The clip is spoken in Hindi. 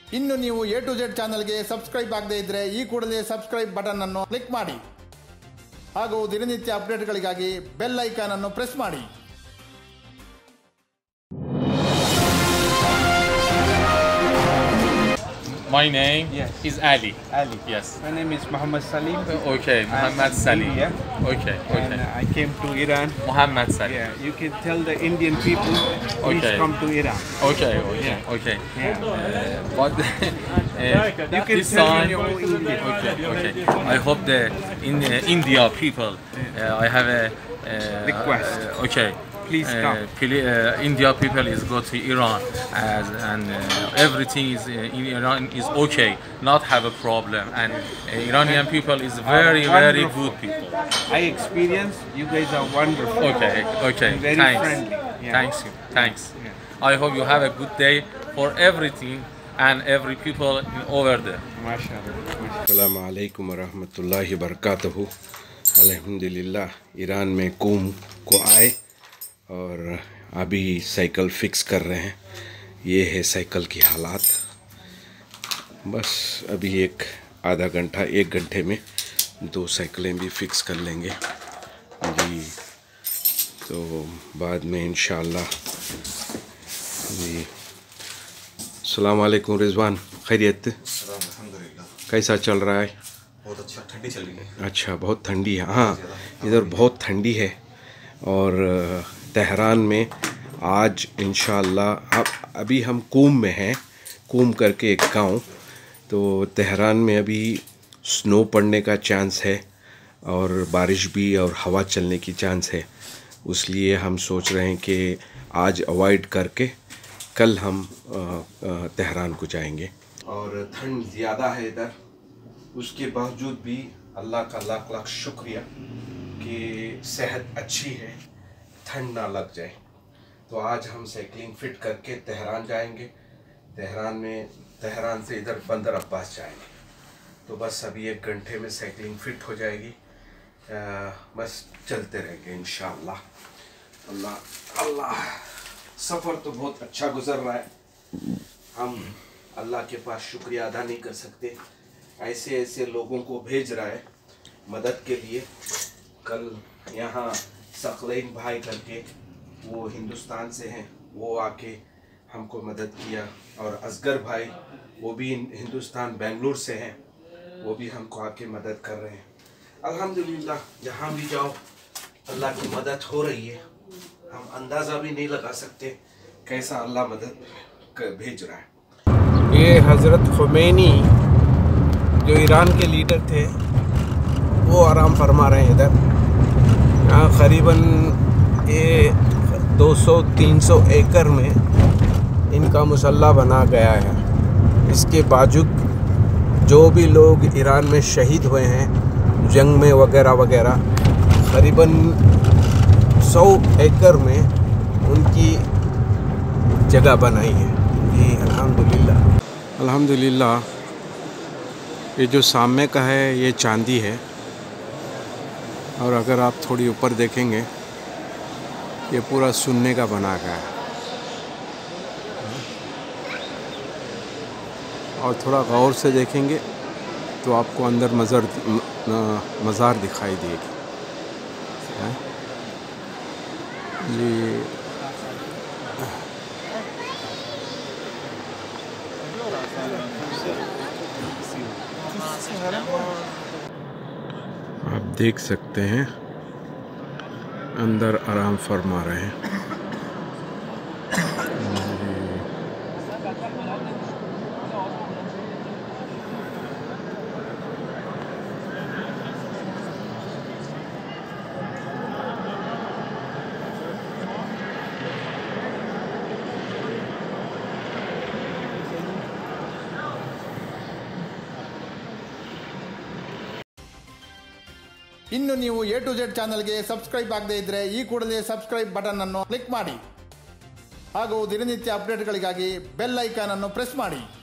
ಇನ್ನು ನೀವು ಎ ಟು ಝೆಡ್ ಚಾನಲ್ಗೆ ಸಬ್ಸ್ಕ್ರೈಬ್ ಆಗದೇ ಇದ್ದರೆ ಈ ಕೂಡಲೇ ಸಬ್ಸ್ಕ್ರೈಬ್ ಬಟನ್ ಅನ್ನು ಕ್ಲಿಕ್ ಮಾಡಿ ಹಾಗೂ ದಿನನಿತ್ಯ ಅಪ್ಡೇಟ್ಗಳಿಗಾಗಿ ಬೆಲ್ ಐಕಾನ್ ಅನ್ನು ಪ್ರೆಸ್ ಮಾಡಿ. My name is Ali. Ali. Yes. My name is Muhammad Salim. Okay, Muhammad Salim. Yeah. Okay. And I came to Iran. Muhammad Salim. Yeah, you can tell the Indian people please come to Iran. Okay. Yeah. Okay. Yeah. But You can this tell time. in your own English. Okay. I hope the India people. I have a Request. Okay. Please come. India people is go to Iran and everything is in Iran is okay, not have a problem, and Iranian people is very good people. I experienced you guys are wonderful. Okay. And very Thanks. friendly. Yeah. Thanks. Yeah. I hope you have a good day for everything and every people over there. MashaAllah. अस्सलामु अलैकुम वरहमतुल्लाहि वबरकातुहू। अल्हम्दुलिल्लाह ईरान में कूम को आए और अभी साइकिल फिक्स कर रहे हैं। ये है साइकिल की हालात। बस अभी एक घंटे में 2 साइकिलें भी फिक्स कर लेंगे जी, तो बाद में इंशाअल्लाह जी। अस्सलाम वालेकुम रिजवान, खैरियत? कैसा चल रहा है? बहुत अच्छा, ठंडी चल रही है। अच्छा, बहुत ठंडी है। हाँ, इधर बहुत ठंडी है और तेहरान में आज इंशाअल्लाह अभी हम कूम में हैं, कूम करके एक गांव, तो तेहरान में अभी स्नो पड़ने का चांस है और बारिश भी और हवा चलने की चांस है। इसलिए हम सोच रहे हैं कि आज अवॉइड करके कल हम तेहरान को जाएंगे। और ठंड ज़्यादा है इधर, उसके बावजूद भी अल्लाह का लाख लाख शुक्रिया कि सेहत अच्छी है, ठंड ना लग जाए। तो आज हम साइकिलिंग फिट करके तेहरान जाएंगे। तेहरान से इधर बंदर अब्बास जाएंगे। तो बस अभी 1 घंटे में साइकिलिंग फिट हो जाएगी। बस चलते रहेंगे इंशाअल्लाह। अल्लाह सफ़र तो बहुत अच्छा गुजर रहा है। हम अल्लाह के पास शुक्रिया अदा नहीं कर सकते, ऐसे लोगों को भेज रहा है मदद के लिए। कल यहाँ सकलैन भाई करके वो हिंदुस्तान से हैं, वो आके हमको मदद किया, और असगर भाई वो भी हिंदुस्तान बेंगलुरु से हैं, वो भी हमको आके मदद कर रहे हैं। अल्हम्दुलिल्लाह, जहाँ भी जाओ अल्लाह की मदद हो रही है। हम अंदाज़ा भी नहीं लगा सकते कैसा अल्लाह मदद भेज रहा है। ये हज़रत खुमैनी जो ईरान के लीडर थे वो आराम फरमा रहे हैं इधर। यहाँ करीबन ये 200-300 एकड़ में इनका मुसल्ला बना गया है। इसके बावजूद जो भी लोग ईरान में शहीद हुए हैं जंग में वगैरह, करीबन 100 एकड़ में उनकी जगह बनाई है जी। अल्हम्दुलिल्लाह। ये जो सामने का है ये चांदी है, और अगर आप थोड़ी ऊपर देखेंगे ये पूरा सुन्ने का बना गया है, और थोड़ा गौर से देखेंगे तो आपको अंदर मज़ार दिखाई देगी जी। आप देख सकते हैं अंदर आराम फरमा रहे हैं। ಇನ್ನು ನೀವು ಎ ಟು ಝೆಡ್ ಚಾನಲ್ಗೆ ಸಬ್ಸ್ಕ್ರೈಬ್ ಆಗದೇ ಇದ್ದರೆ ಈ ಕೂಡಲೇ ಸಬ್ಸ್ಕ್ರೈಬ್ ಬಟನ್ ಅನ್ನು ಕ್ಲಿಕ್ ಮಾಡಿ ಹಾಗೂ ದಿನನಿತ್ಯ ಅಪ್ಡೇಟ್ಗಳಿಗಾಗಿ ಬೆಲ್ ಐಕಾನ್ ಅನ್ನು ಪ್ರೆಸ್ ಮಾಡಿ.